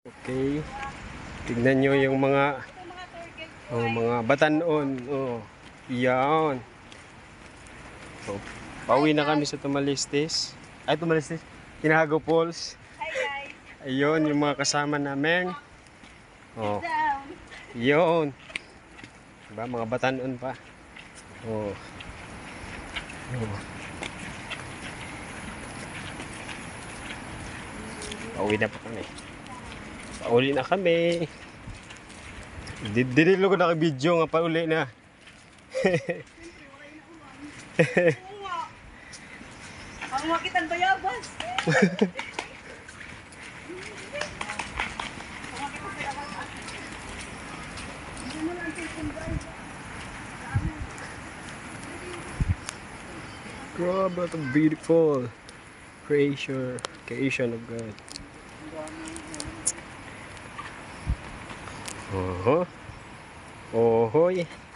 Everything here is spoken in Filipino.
Okay. Tignan nyo yung mga batanon. Oh, yan. So, pauwi na kami sa Tamalistis. Ay, Tamalistis. Tinago Falls. Hi guys. Ayun, yung mga kasama namin. Oh. Yun. Diba, mga batanon pa. Oh. Oh. Pauwi na pa kami. Pauli na kami. Dili ko naka-video nga pauli na. Ang makitan bayabas. Grabe, what a beautiful creation of God. Oho. Ohoy.